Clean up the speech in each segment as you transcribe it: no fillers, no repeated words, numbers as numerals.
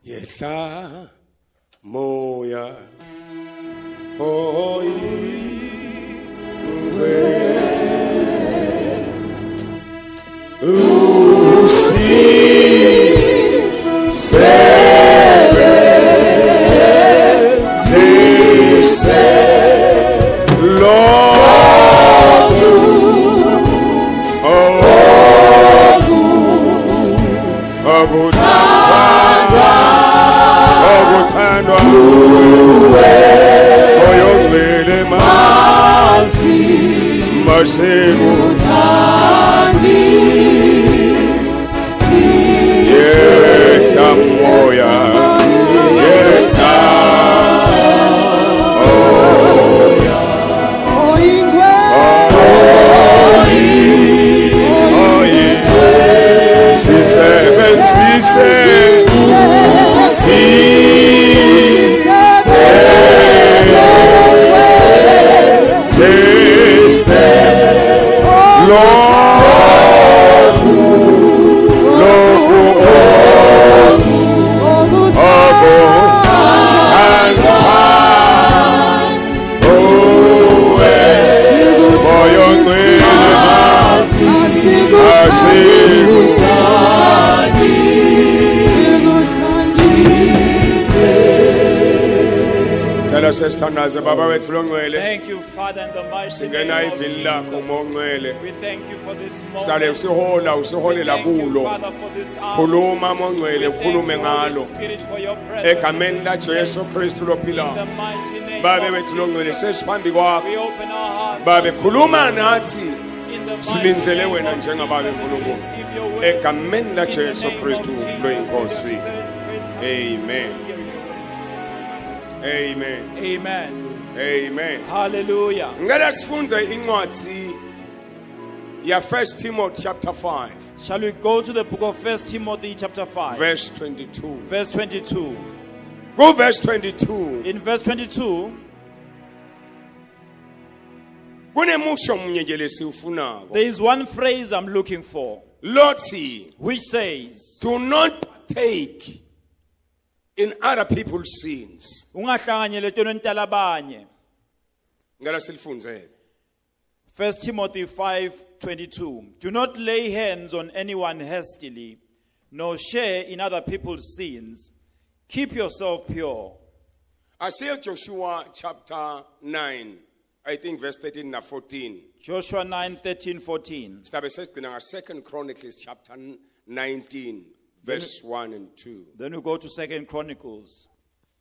Yesha moya oi Thank you, Father, in the mighty name of Jesus. We thank you for this moment. We thank you, Father, for this hour. We thank you, Holy Spirit, for your presence. In the mighty name of Jesus. We open our hearts. In the Amen. Amen. Amen. Amen. Hallelujah. Ngala sifunze incwadi ya 1 Timothy chapter 5. Shall we go to the book of 1 Timothy chapter 5? Verse 22. Verse 22. Go verse 22. In verse 22, there is one phrase I'm looking for. Lord, which says, do not partake in other people's sins. 1 Timothy 5:22. Do not lay hands on anyone hastily, nor share in other people's sins. Keep yourself pure. I say Joshua chapter 9, I think verse 13 and 14. Joshua 9:13-14. 2 Chronicles chapter 19. Verse 1 and 2. Then we go to 2 Chronicles.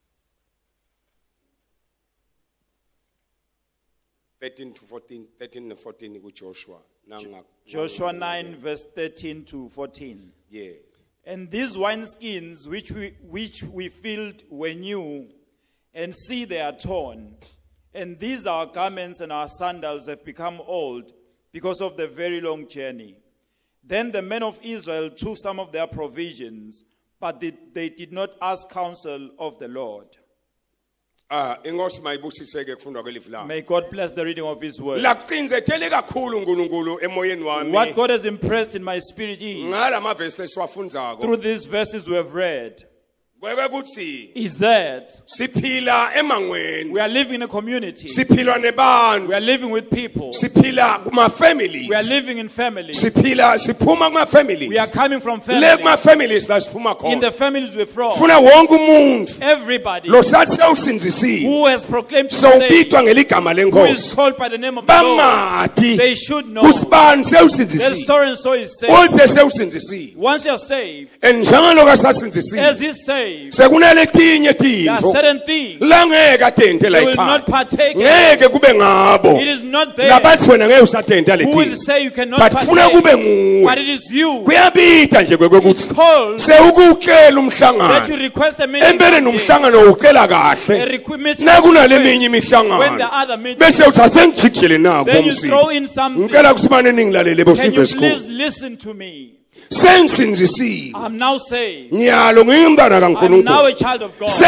13 to 14. 13 and 14 with Joshua. Joshua 9 verse 13 to 14. Yes. And these wineskins which we filled were new, and see they are torn. And these our garments and our sandals have become old because of the very long journey. Then the men of Israel took some of their provisions, but they did not ask counsel of the Lord. May God bless the reading of His word. What God has impressed in my spirit is, through these verses we have read, is that we are living in a community. We are living with people. We are living in families. We are coming from families. In the families we're from, everybody who has proclaimed to say, who is called by the name of the Lord, they should know that so and so is saved. Once you are saved, as He's saved, there are certain things they will not partake in. It is not there who will say you cannot partake, but it is you. It's called that you request a meeting when the other meeting, then you throw in something. Can you please listen to me? I'm now saved. I'm now a child of God.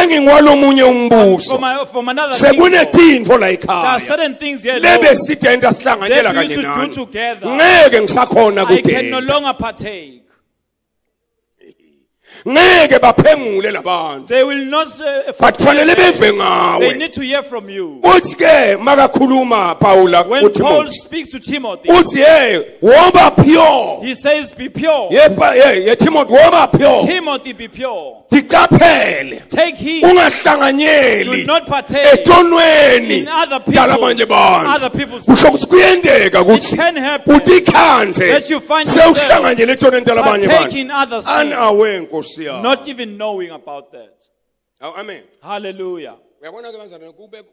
From another people, there are certain things here that we should do together. I can no longer partake. ngeke baphengule labantu They will not kufanele beve ngawe. They need to hear from you. Uthi ke makakhuluma Paula When Paul speaks to Timothy, uthi woba pure. he says be pure. Ye Timothy woba pure. Timothy, be pure. Dikaphele. Take heed. Ungahlanganyeli Do not partake etonweni in other yalabanye bantu. people's Kusho ukuthi kuyendeka It ukuthi can happen utikhanze that you find yourself sewuhlanganyele etonweni yalabanye bantu. partaking others, Anawe Nkosi yami. not even knowing about that. Amen. Hallelujah. Uyabona ke bazana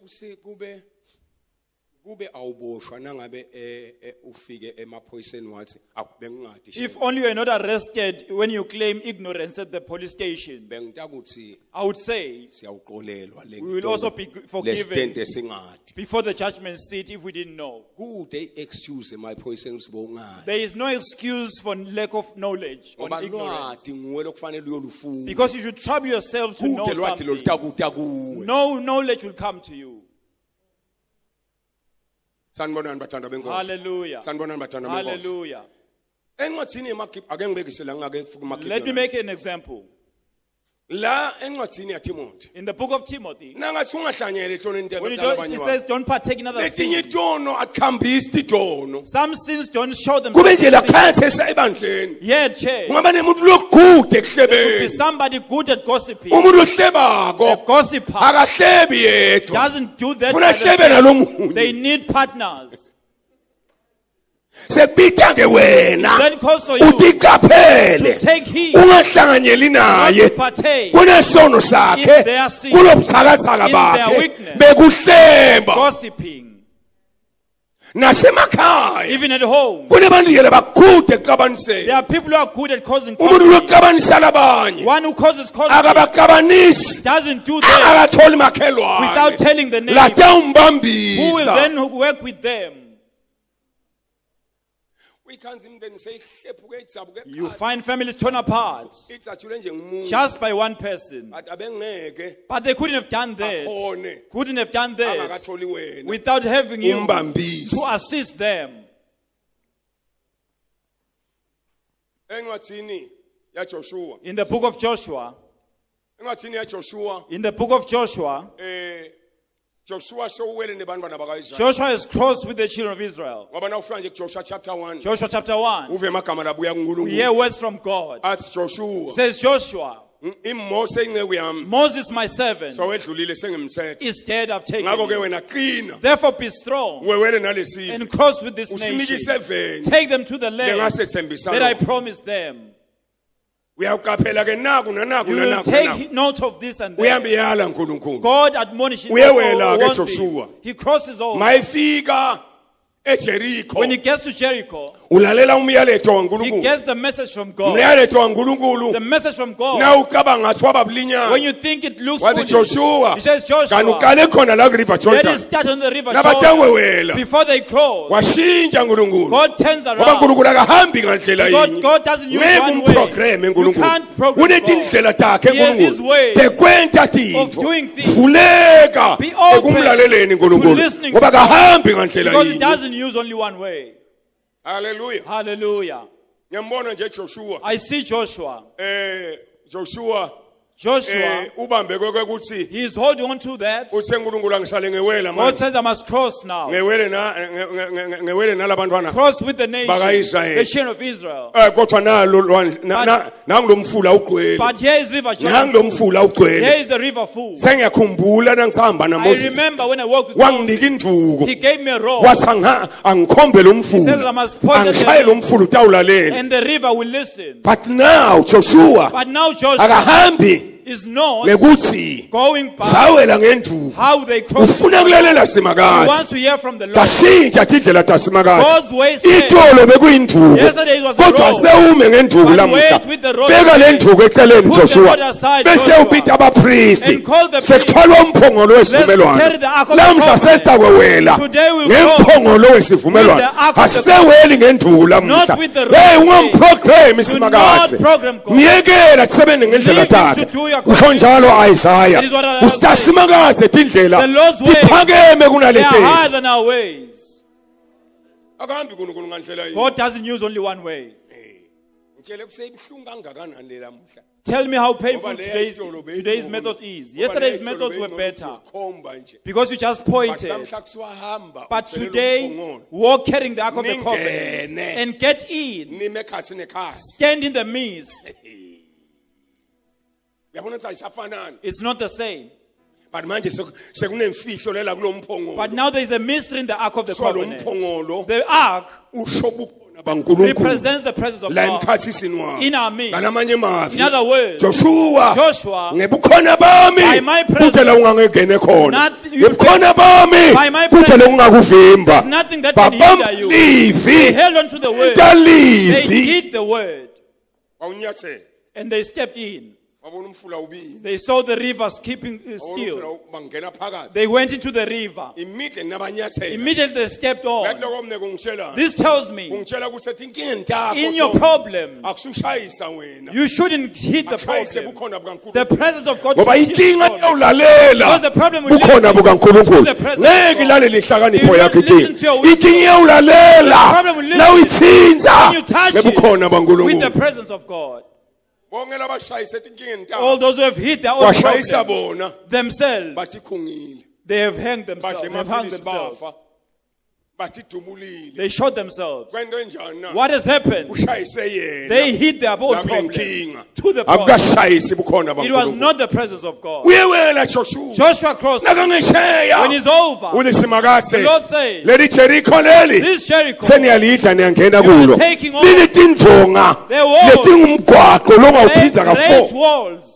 kube awuboshwa nangabe ufike emaphoyiseni wathi akubengingadi. If only you are not arrested when you claim ignorance at the police station, bengita ukuthi I would say siyawuxolelwa le we will also be forgiven singadi. before the judgment seat if we didn't know. Kude excuse emaphoyiseni sibongani. There is no excuse for lack of knowledge or ignorance. Nguwe lokufanele uyolufunda. Because you should trouble yourself to know something. No knowledge will come to you. Hallelujah. Hallelujah. Let me make an example. In the book of Timothy, when he says don't partake in other sins, some sins don't show themselves. Yeah, chair. Somebody good at gossiping. A gossiper doesn't do that. They need partners. Then calls for you to take heed, not to partake in their sin, in their weakness, gossiping. Even at home, there are people who are good at causing conflict. One who causes conflict doesn't do that without telling the neighbor, who will then work with them. You find families torn apart just by one person. But they couldn't have done that. Without having you to assist them. In the book of Joshua, Joshua is crossed with the children of Israel. Joshua chapter 1. We hear words from God. It says Joshua, Moses my servant is dead, I've taken him. Therefore be strong and cross with this nation. Take them to the land that I promised them. You will take note of this and that. God admonishes. He crosses over. When he gets to Jericho, he gets the message from God. The message from God. When you think it looks foolish, he says, Joshua, let it start on the river Jordan. Before they cross, God turns around. Because God doesn't use one way. You can't program God. He has his way of doing things. Be open to listening to God. Because he doesn't use only one way. Hallelujah. Hallelujah. I see Joshua. Joshua, he is holding on to that. God says I must cross now. Cross with the nation, the children of Israel. But here is River Jordan. Here is the river full. I remember when I walked with Moses, he gave me a rope. He says I must point at the and the river will listen. But now Joshua is not going back. How they cross. He wants to hear from the Lord. God's ways said, yesterday it was a road, but wait with the road today. Put the road aside, Joshua, and call the priest. Let's carry the ark of the covenant. Today we will go with the ark of the covenant, not with the road today. Do not program God. Leave him to do your Usonjalo Isaiah usisimakaze tindlela tiphakeme kunalezi. They are higher than our ways. God doesn't use only one way. Tell me how painful today's method is. Yesterday's methods were better because you just pointed. But today, walk carrying the Ark of the Covenant and get in. Stand in the midst. It's not the same. But now there is a mystery in the Ark of the Covenant. The Ark represents the presence of God in our midst. In other words, Joshua, by my presence, by my presence, there's nothing that can hinder you. They held on to the word. They hid the word. And they stepped in. They saw the rivers keeping still. They went into the river. Immediately they stepped on. This tells me, in your problem, you shouldn't hit the problem. The presence of God should hit the problem. Because the problem will listen to the presence of God. If you don't listen to your wisdom, the problem will listen when you touch it with the presence of God. All those who have hit their own problem themselves, they have hanged themselves. They have hung themselves. They shot themselves. What has happened? They hit their own problem to the problem. It was not the presence of God. Joshua crossed. When it's over, the Lord says, this Jericho, you are taking over the walls.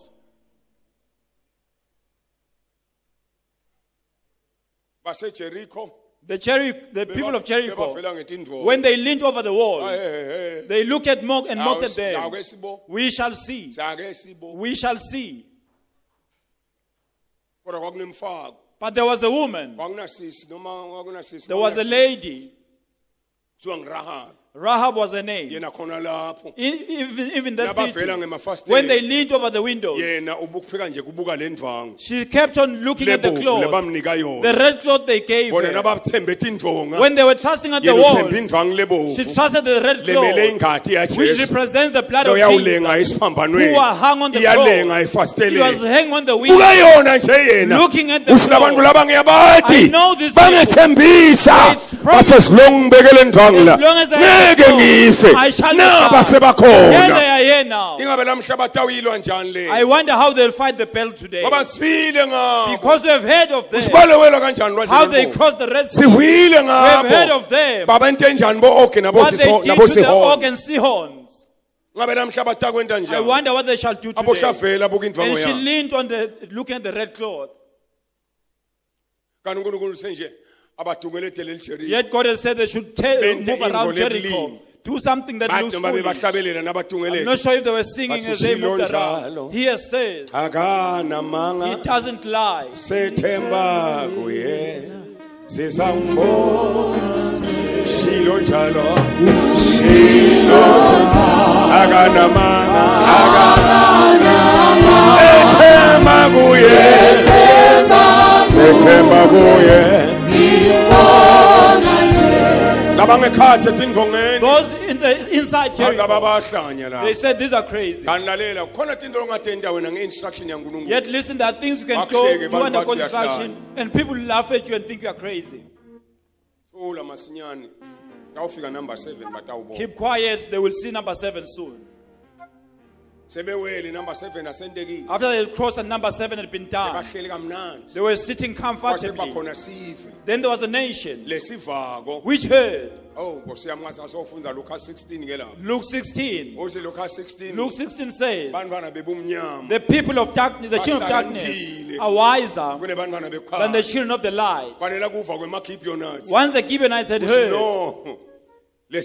The people of Jericho, when they leaned over the walls, they looked at mocked and mocked at them. We shall see. We shall see. But there was a woman. There was a lady. Rahab was her name. Even that city, when they leaned over the windows, she kept on looking at the cloth, the red cloth they gave her. When they were trusting at the wall, she trusted the red cloth, which represents the blood of Jesus, who were hung on the cross. He was hanging on the window, looking at the cloth. I know this people. As long as I shall not die. Here they are here now. I wonder how they'll fight the battle today. Because we have heard of them. How they crossed the Red Sea. We have heard of them. What they did to the Og and Sihons. I wonder what they shall do today. And she leaned on looking at the red cloth. Yet God has said they should move around Jericho. Do something that looks foolish. I'm not sure if they were singing as they moved around. He has said, He doesn't lie. Those inside Jericho, they said these are crazy. Yet listen, there are things you can do under construction and people laugh at you and think you are crazy. Keep quiet, they will see number 7 soon. After they crossed and number 7 had been done, they were sitting comfortably. Then there was a nation which heard. Luke 16. Luke 16 says, the people of darkness, the children of darkness, are wiser than the children of the light. Once the Gibeonites had heard that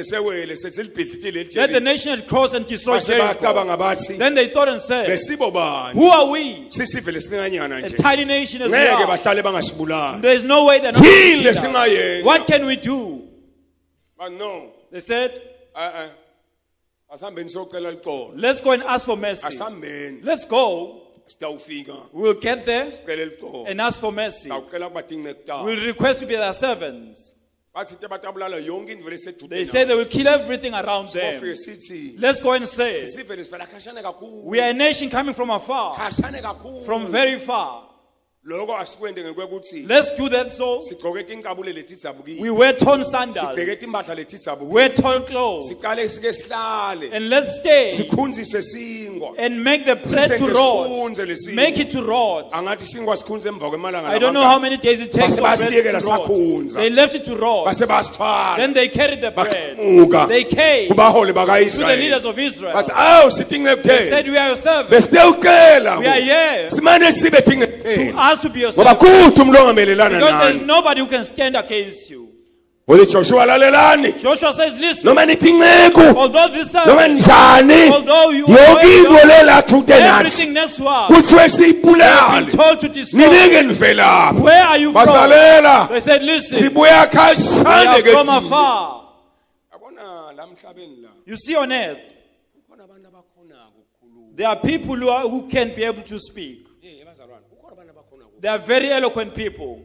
the nation had crossed and destroyed Jericho, then they thought and said, who are we? A tiny nation as we are. There is no way they're not going to. What can we do? But no. They said, let's go and ask for mercy. Let's go. We'll get there and ask for mercy. We'll request to be their servants. They say they will kill everything around them. Let's go and say, we are a nation coming from afar, from very far. Let's do that so. We wear torn sandals, wear torn clothes, and let's stay and make the bread to rot. Make it to rot. I don't know how many days it takes for bread to rot. They left it to rot. Then they carried the bread. They came to the leaders of Israel. They said, we are your servants. We are here to to be your servant. Because there is nobody who can stand against you. Joshua says, listen, although this time, although you are everything next to us, we have been told to destroy. Where are you from? They said, listen, we are from afar. You see on earth, there are people who can be able to speak. They are very eloquent people.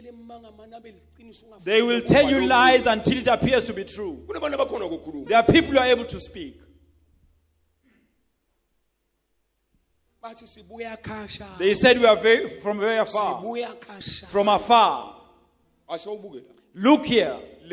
They will tell you lies until it appears to be true. There are people who are able to speak. They said we are from very far. From afar. Look here.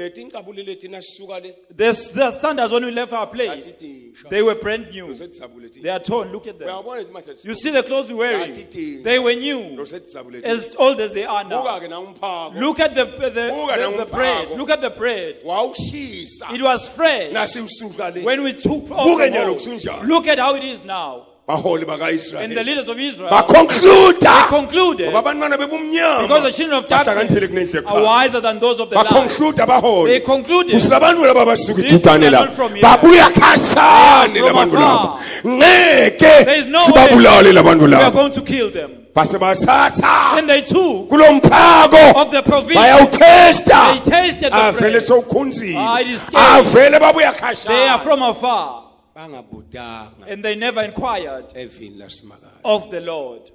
The sandals only left our place. They were brand new. They are torn. Look at them. You see the clothes we're wearing. They were new. As old as they are now. Look at the bread. Look at the bread. It was fresh when we took off the mold. Look at how it is now. And the leaders of Israel, they concluded, because the children of darkness are wiser than those of the light. They concluded, these people are not from here. They are from afar. There is no way we are going to kill them. Then they took of the provision. They tasted the bread. It is tasty. They are from afar. And they never inquired of the Lord.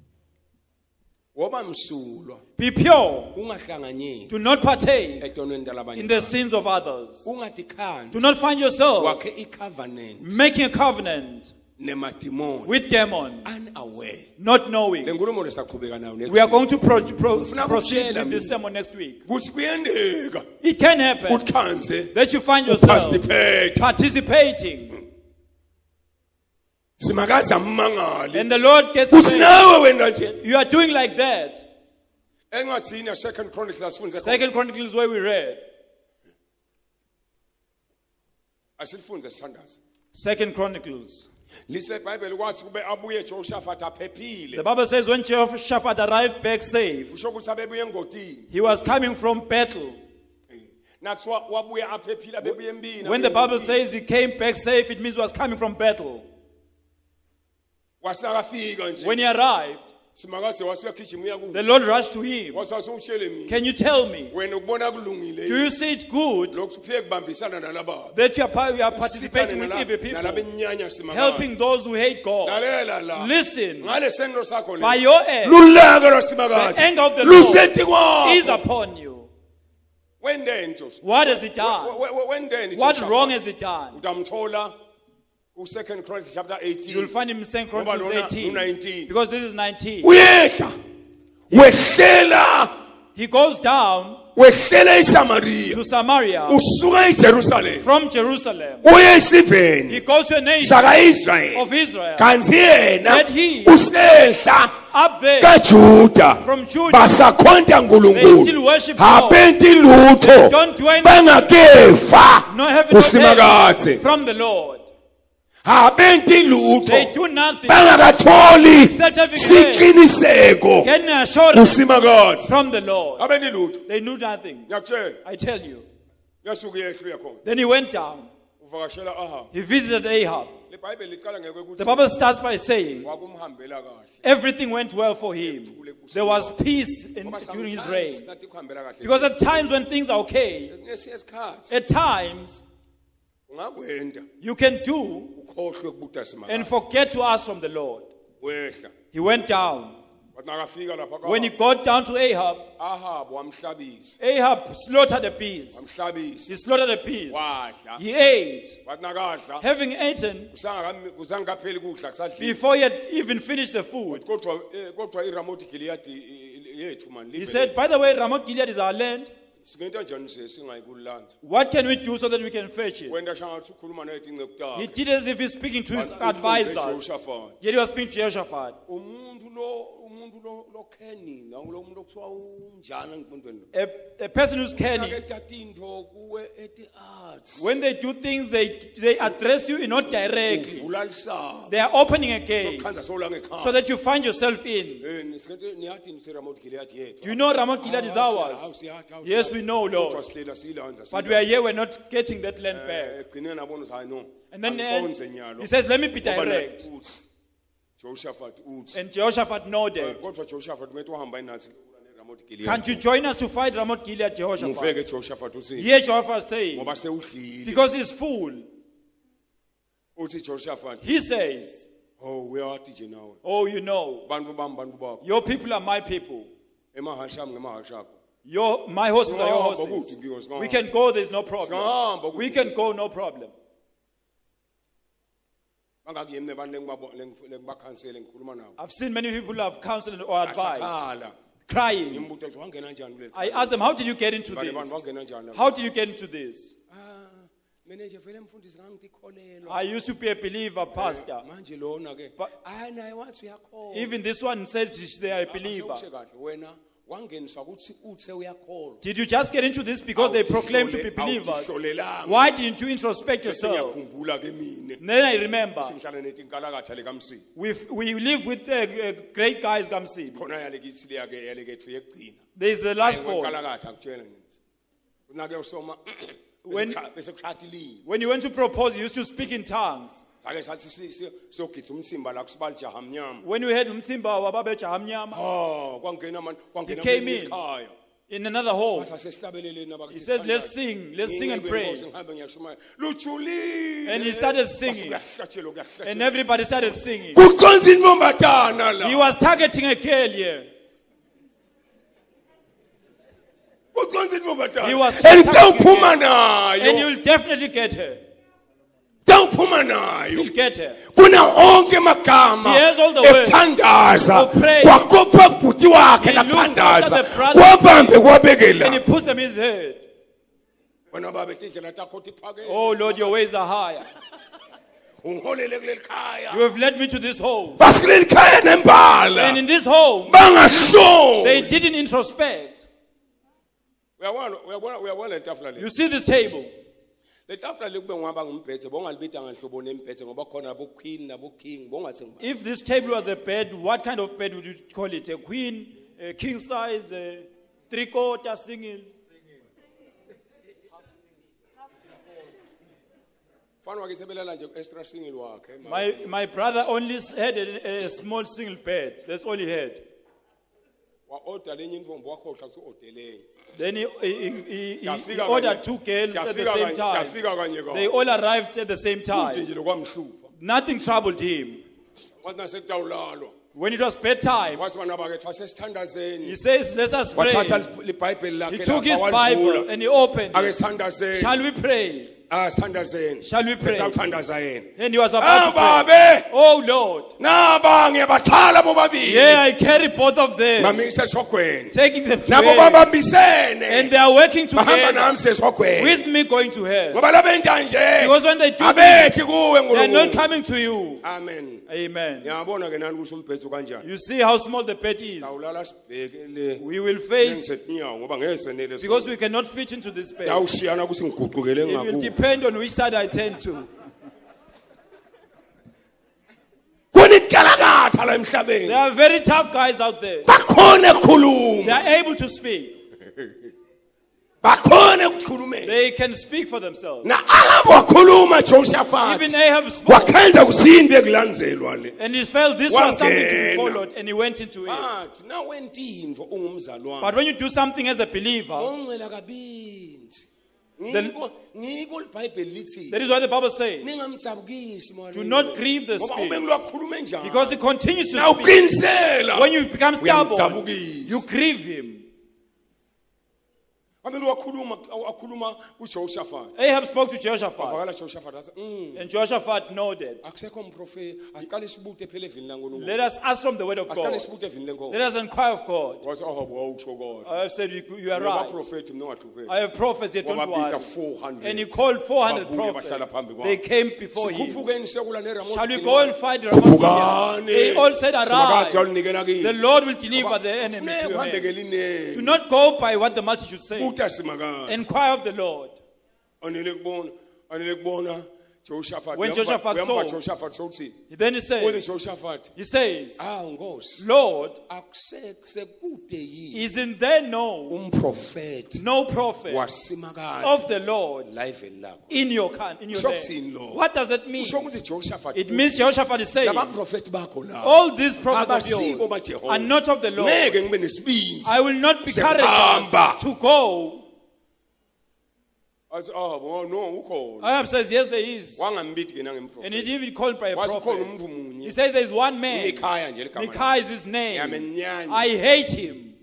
Be pure. Do not partake in the sins of others. Do not find yourself making a covenant with demons, not knowing. We are going to proceed with this sermon next week. It can happen that you find yourself participating. And the Lord gets angry. You are doing like that. 2 Chronicles where we read. 2 Chronicles. The Bible says when Jehoshaphat arrived back safe, he was coming from battle. When the Bible says he came back safe, it means he was coming from battle. When he arrived, the Lord rushed to him. Can you tell me, do you see it good that you are participating with evil people, helping those who hate God? Listen, by your end, the anger of the Lord is upon you. What has it done? What wrong has it done? 2 Chronicles chapter 18. You'll find him in 2 Chronicles 18. Because this is 19. He goes down to Samaria from Jerusalem. He goes to a nation of Israel. That he up there from Judah, they still worship God. They don't do anything. No heaven from the Lord. They do nothing except getting assurance from the Lord. They knew nothing. I tell you. Then he went down. He visited Ahab. The Bible starts by saying everything went well for him. There was peace during his reign. Because at times when things are okay, at times you can do and forget to ask from the Lord. He went down. When he got down to Ahab, Ahab slaughtered the beast. He slaughtered the beast. He ate. Having eaten, before he had even finished the food, he said, by the way, Ramoth Gilead is our land. What can we do so that we can fetch it? He did as if he's speaking to his advisors. Yet he was speaking to Jehoshaphat. A person who's canny, when they do things, they address you not directly. They are opening a gate so that you find yourself in. Do you know Ramoth Gilead is ours? Yes, we know, Lord. But we are here, we're not getting that land back. And then he says, let me be direct. And Jehoshaphat nodded. Can't you join us to fight Ramoth Gilead, Jehoshaphat? Here Jehoshaphat saying, because he's full. He says, oh, you know, your people are my people. My horses are your horses. We can go, there's no problem. We can go, no problem. I've seen many people who have counseled or advised, crying. I asked them, how did you get into this? How did you get into this? I used to be a believer, pastor. But even this one says they are a believer. Did you just get into this because they proclaim to be believers? Why didn't you introspect yourself? Then I remember we live with great guys. There's the last born. When you went to propose, you used to speak in tongues. When we had Mtsimba Wababe Jahamnyama, he came in another home. He said, let's sing and pray. And he started singing. And everybody started singing. He was targeting a girl here. He was targeting her. And you'll definitely get her. You'll get her. He has all the words of praise. And he puts them in his head. Oh Lord, your ways are higher. You have led me to this home. And in this home, they didn't introspect. You see this table. If this table was a bed, what kind of bed would you call it? A queen, a king size, a three-quarter, single? My brother only had a small single bed. That's all he had. Then he ordered two girls at the same time. They all arrived at the same time. Nothing troubled him. When it was bedtime, he says, let us pray. He took his Bible and he opened it. Shall we pray? Shall we pray? And he was about to pray. Oh Lord. Yeah, I carry both of them. Taking them to hell. And they are working together with me going to hell. Because when they do this, they are not coming to you. Amen. Amen. You see how small the bed is. We will face, because we cannot fit into this bed. It will depend on which side I turn to. There are very tough guys out there. They are able to speak. They can speak for themselves. Even Ahab spoke. And he felt this was something to be followed, and he went into it. But when you do something as a believer, That is why the Bible says, do not grieve the Spirit, because He continues to speak. When you become stubborn, you grieve Him. Ahab spoke to Jehoshaphat, and Jehoshaphat nodded. Let us ask from the word of God. Let us inquire of God. I have said, you are right. I have prophets, yet don't worry. And he called 400 prophets. They came before him. Shall we go and fight Ramoth? They all said, arise. The Lord will deliver the enemy to your hand. Do not go by what the multitude say. Inquire of the Lord. When Jehoshaphat saw, then he says, Lord, isn't there no prophet of the Lord in your land? What does that mean? It means Jehoshaphat is saying, all these prophets of yours are not of the Lord. I will not be courageous to go. Ahab says, yes, there is. And he even called by a prophet. He says there is one man. Micaiah is his name. I hate him.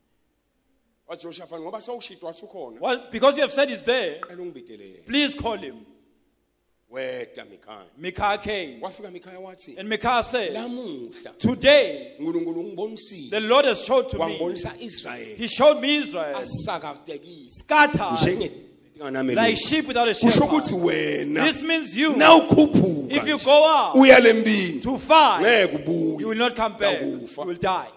Well, because you have said he's there, please call him. Micaiah came. And Micaiah said, today, the Lord has showed to me. He showed me Israel scattered like sheep without a shepherd. This means you, if you go out to fight, you will not come back. You will die.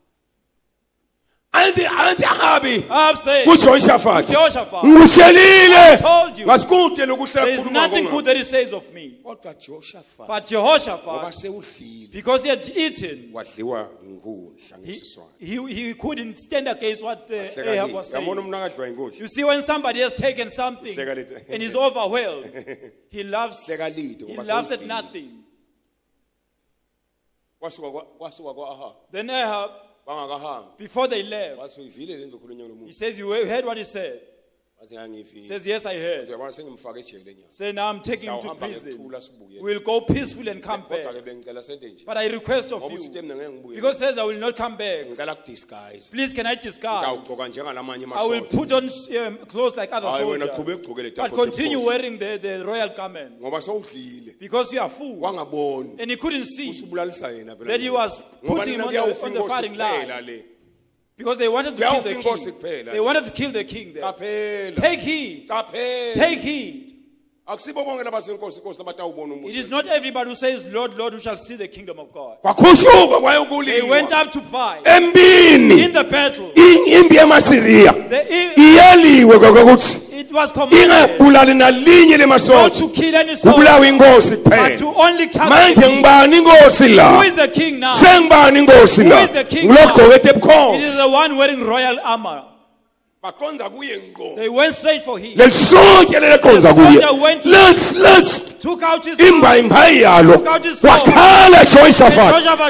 Ahab said, Jehoshaphat, I told you, there is nothing good that he says of me. But Jehoshaphat, because he had eaten, he couldn't stand against what Ahab was saying. You see, when somebody has taken something and is overwhelmed, he laughs at nothing. Then Ahab, before they left, he says, you heard what he said? He says, yes, I heard. Say, now I'm taking him to prison. We'll go peacefully and come back. But I request of you, because it says I will not come back. Please, can I disguise? I will put on clothes like other soldiers, but continue wearing the royal garment. Because you are full. And he couldn't see that he was putting him on the fighting line. Because they wanted to kill the king. They wanted to kill the king there. Take heed. Take heed. It is not everybody who says, Lord, Lord, who shall see the kingdom of God. They went up to fight in the battle. It was commanded not to kill any soul, but to only capture the king. Who is the king now? Who is the king now? It is the one wearing royal armor. They went straight for him. The soldier went to let's took out his wakhala Jehoshaphat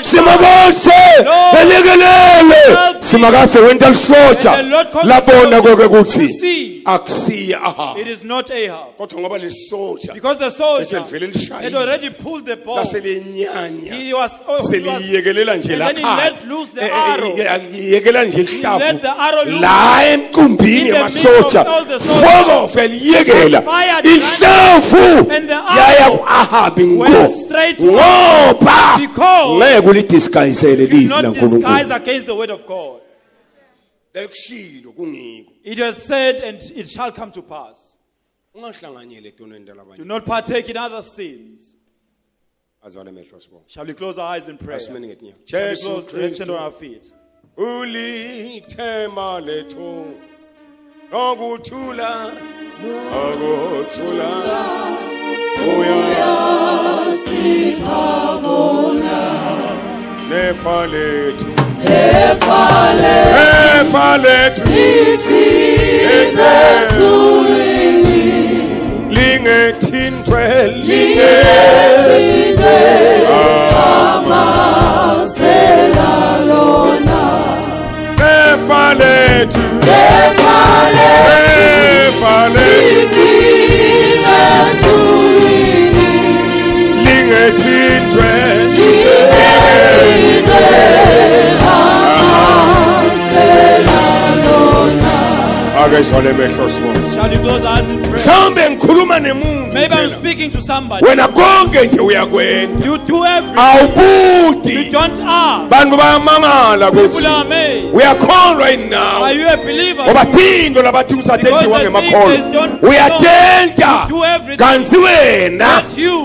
simakase wenta lisotsha labona konke kuthi akusiya Ahab. It is not Ahab. Because the soldier had already pulled the bow. He was seliyekelela nje la khaya. Let loose the arrow. Yekela nje ihlafu la emqumbini yamasotsha fokofe liyekela ihlafu yaya ku-Ahab ngoba ngeke ulidisguisele live laNkulunkulu. Against the word of God. It was said, and it shall come to pass. Do not partake in other sins. Shall we close our eyes in prayer? Shall we close to stand on our feet? Shall we close our eyes in prayer? Maybe I'm speaking to somebody. You do everything. You don't ask. People are amazed. We are called right now. Are you a believer? We attend. Do everything. That's you.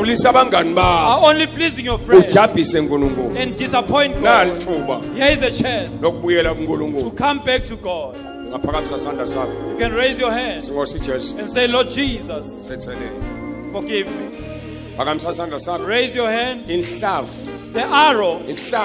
Are only pleasing your friends and disappoint God. Here is a chance to come back to God. You can raise your hand and say, Lord Jesus, forgive me. Raise your hand. The arrow,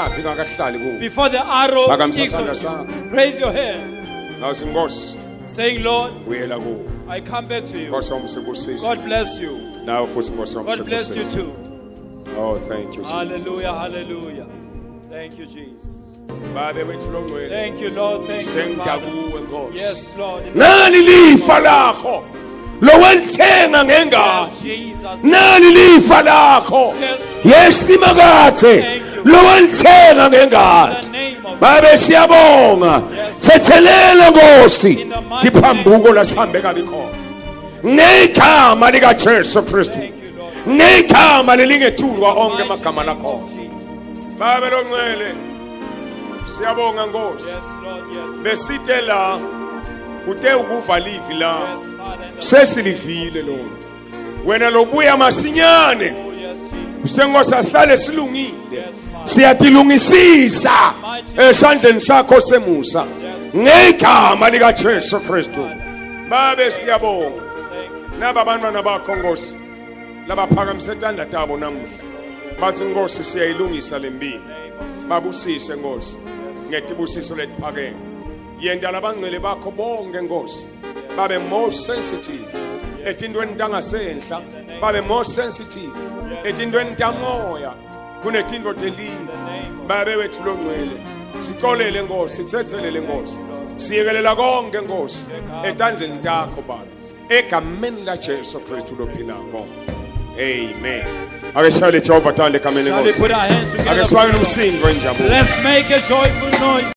before the arrow sticks on you, raise your hand, saying, Lord, I come back to you. God bless you. God bless you too. Oh, thank you, Jesus. Hallelujah, hallelujah. Thank you, Jesus. Thank you, Lord. Thank you, Father. Yes, Lord. Nani lifa lakho lowelithenga ngengadi nani lifa lakho yesimakathe lowelithenga ngengadi babe siyabonga sethelela Nkosi diphambuko lasihambe kabi khona ngegama lika Jesu Kristu ngegama lelingethulwa onke amagama lakho babe longcwele siyabonga Nkosi besite la kude ukuva livi la sesilivile lo wena lobuya masinyane usengosa sihlale silungile siyatilungisisa esandleni sakho semusa ngegama lika Jesu Kristu babe siyabonga naba abantwana bakho Nkosi labaphakamise isandla tabo namuhla bathi Nkosi siyayilungisa lempilo babusise Nkosi ngetibusiso letiphakeme yenda labangcwele bakho bonke Nkosi babe more sensitive etintweni tangasenhla babe more sensitive etintweni tamoya kunetintfo telive babe wethu longcwele sikolele Nkosi sithethelele Nkosi siyekelela konke Nkosi etandleni takho baba egameni la Jesu Kristu lophilako amen. Let's make a joyful noise.